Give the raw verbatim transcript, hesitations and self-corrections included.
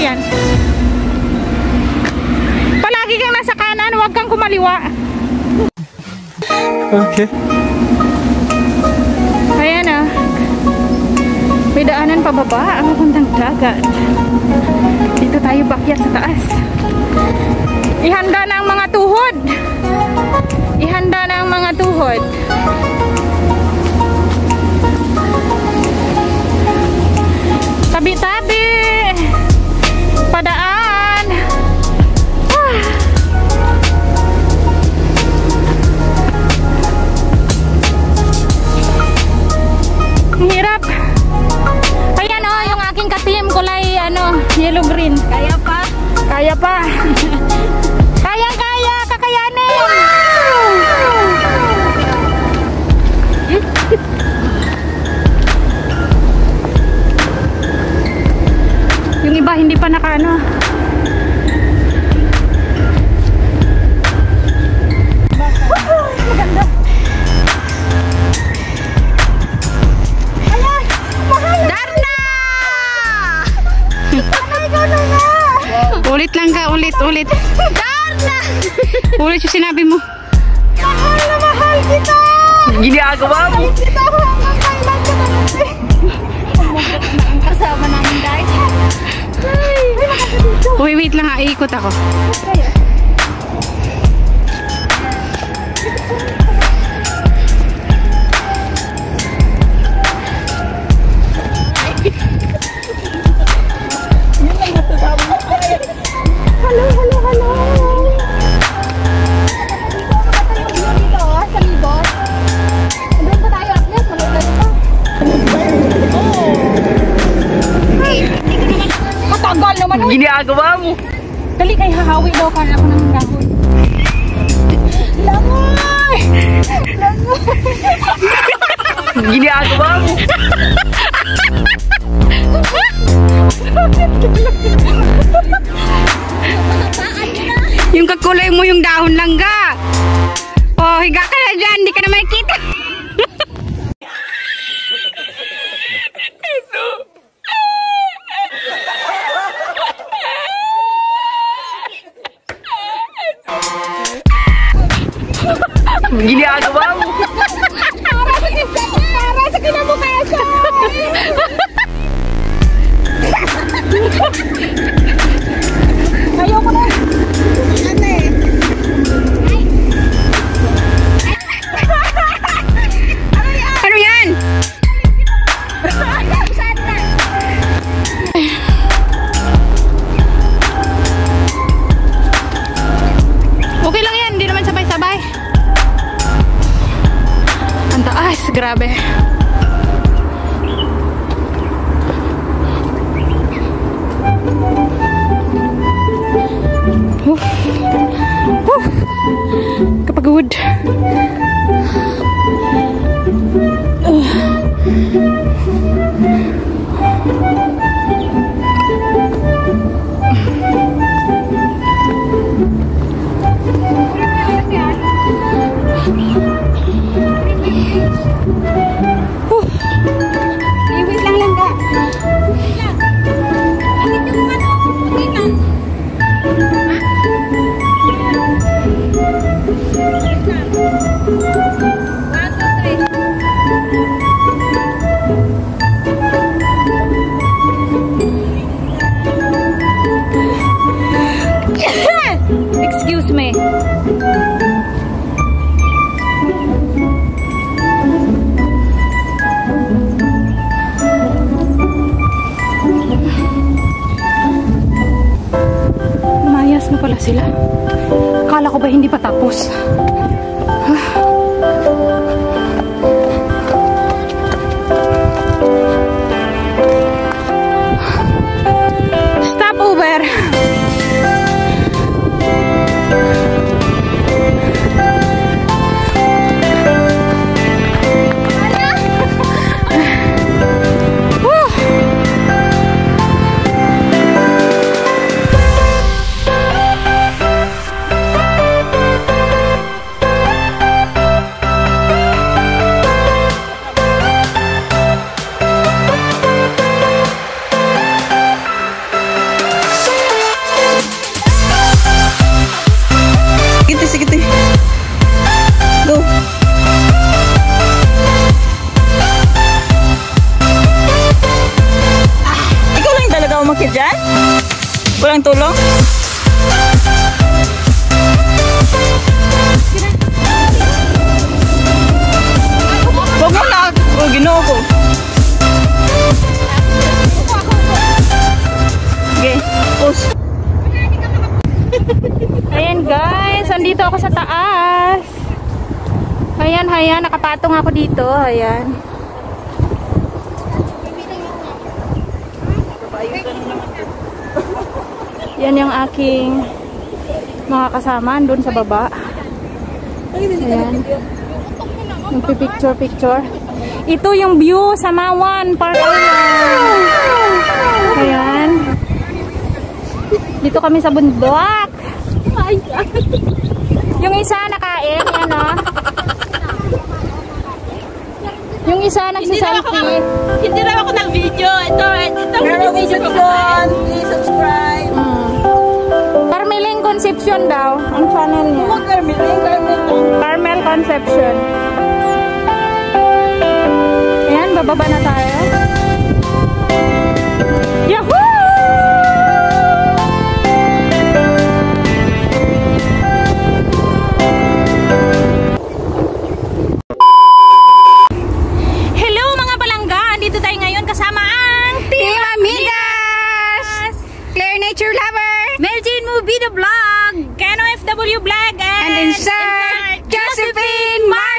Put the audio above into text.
yan. Palagi kang nasa kanan, huwag kang kumaliwa. Okay. Ayan ah. May daanan pababa ang puntang dagat. Dito tayo bakyat sa taas. Ihanda na ang mga tuhod. Ihanda na ang mga tuhod. Tabi-tabi. Padaan. Ah. Hirap. Ayan oh, yung aking katim kulay ano, yellow green. Kaya pa? Kaya pa. Kayang kaya, kakayanin. Yung iba hindi pa nakaano. Maganda. Ayan, mahal. Darna! Ulit lang ka, ulit, ulit. Darna! Ulit yung sinabi mo. Mahal na mahal kita! Ginagawa mo! Mahal kita hanggang kailan ka na natin. Umugot na ang kasama namin dahil. Ay, uy, wait lang ha, iikot ako. Okay. Hello, hello, hello. Dito, sa libot. Doon pa tayo, Agnes. Malulan pa. Matagal naman. Ginagawa mo! Dali kay hahawi daw ka na ako ng dahon. Langoy! Ginagawa mo! Yung kakulay mo yung dahon lang ga. Oh, higa ka na dyan. Hindi ka na makikita. Ginagawa mo! Para sa kinabukasan. Ayoko na. Ano eh? Ano yan? Okay lang yan. Hindi naman sabay-sabay. Ang taas. Grabe. Woof. Woof. Kapagod. Iwit lang lang ka. Wait lang. Iwit yung ano, puti lang. Ha? Wait lang. One, two, three. Excuse me. Mayas na pala sila. Akala ko ba hindi pa tapos? Stop Uber. na umakit dyan? Walang tulong? Huwag mo na. Oh, ginoo ko. Okay, push. Ayan guys, andito ako sa taas. Ayan, ayan, nakapatong ako dito. Ayan. Yan yung aking mga kasama doon sa baba. Ayan. Nagpipicture-picture. Ito yung view sa Mawan Park Island. Ayan. Dito kami sa bundok. Yung isa nakain, yan o. Yung isa nagsiselfie. Hindi na ako ng video. Ito, ito. Pero video ko. Please subscribe. Hmm. Carmeling Concepcion daw ang channel niya. Huwag Carmeling, Carmeling. Carmel Concepcion. Ayan, bababa na tayo. Yahoo! Hello mga palangga! Andito tayo ngayon kasama ang Team Amigas! Claire Nature Lover. Melgin Movie the Vlog. Kano F W Vlog And insert Josephine Ma.